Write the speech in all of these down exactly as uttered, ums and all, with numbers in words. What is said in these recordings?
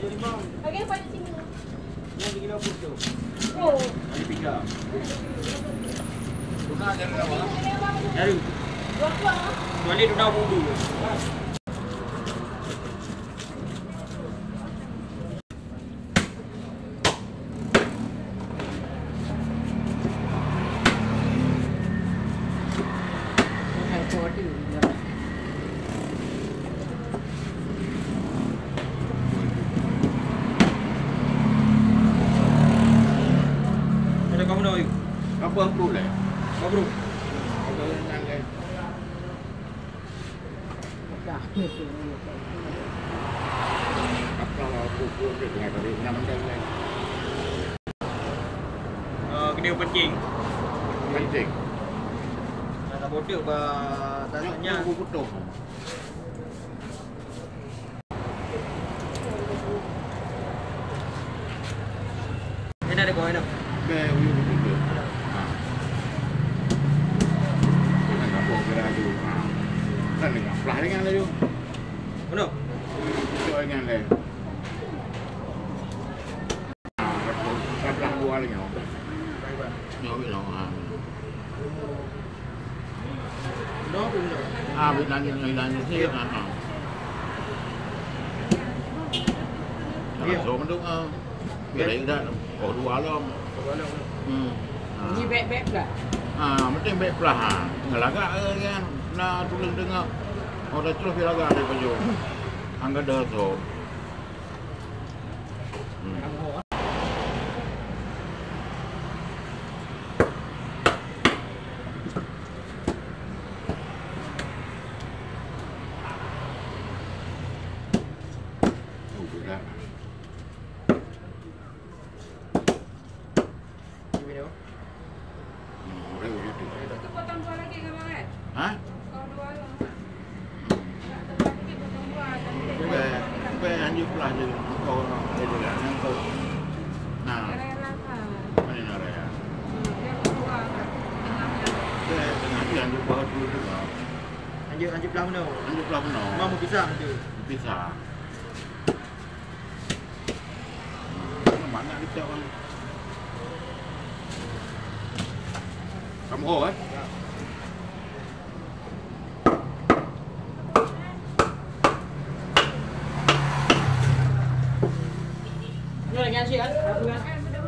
Lagi apa di sini? Yang di kilo tu. Oh. Ada tiga. Tuna jadi apa? Jadi. Dua dua. Kuali tuna bulu. Ada kamu dah. Apa perlu lah? Apa bro? Ada yang lain. Apa aku pun dengan dari enam jam lain. Uh, kena pencing. Penting. Tak bodoh ba tanya. Aku putus. Ini ada kau ada. Ke uyu putus. Ha. Jangan apa kira dulu. Ha. Kan dengan pelah dengan lagi. Mana? Itu dengan lagi. Ha, pelah dua lagi. Nyo bilang ha. Dah pun dah. Ah, bilang ni bilang ni sih. Ha. Ha. Iya. So mendung ah. Biar dah oh dua alam. Hmm. Ni beg-beg tak? Ah, penting baik pelah. Ngelagak kan. Nak tulis dengar. Oh dah terus dia lagak dari baju. Angga dah tu. Hmm. Oh, berat. Hmm, boleh begitu. Itu potong dua lagi ke bang? Hah? Kau dua lah. Tak tepat lagi potong dua. Sampai sampai anjuk pelah je. Kau nak dia juga yang kau. Nah, Rela kan. mana nak raya? Dia dua kan. Tengahnya. Dia tengah dia anjuk pelah dulu juga. Anjuk anjuk pelah mana? Anjuk pelah benar. Mau pisah anjuk. Bisa. Mana kita orang? Kamu ho eh? Ni lagi anjing kan? Berapa kan?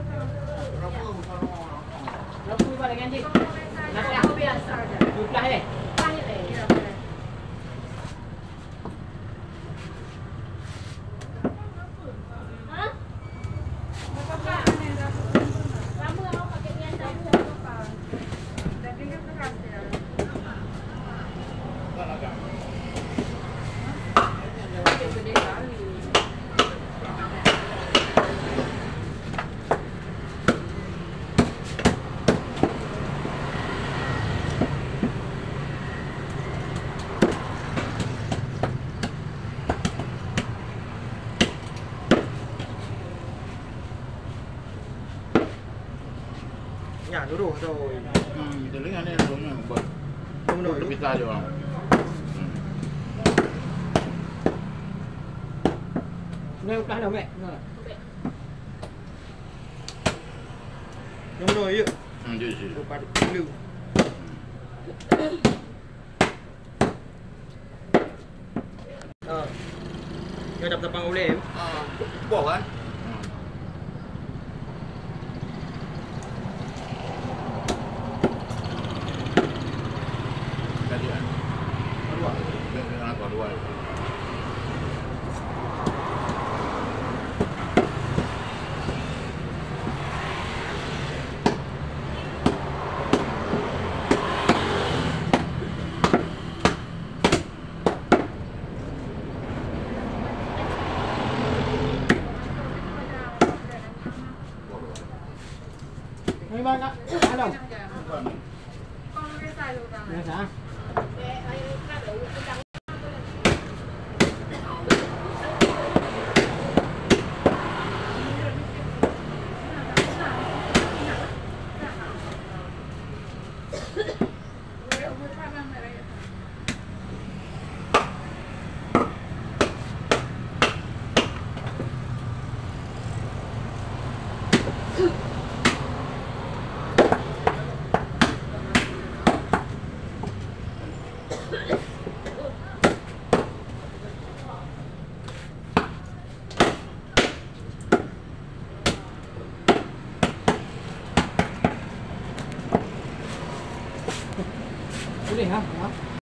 Berapa buat lagi anjing? Nasi aku biasa aja. Jumlah eh. Ya, dulu tu. Hmm, dia dengar ni dulunya buat. Kamu dah. Kita je orang. Ni belah dah mek. Kamu dah ya. Hmm, dia sih. Depan dulu. Ah. Kau dapat tapang boleh. Ah, buah kan? Tadi kan? Dua. Dengan aku dua. Ni bang nak. Hello. Kau boleh selalu bang. Biasa. Boleh ha? Ha?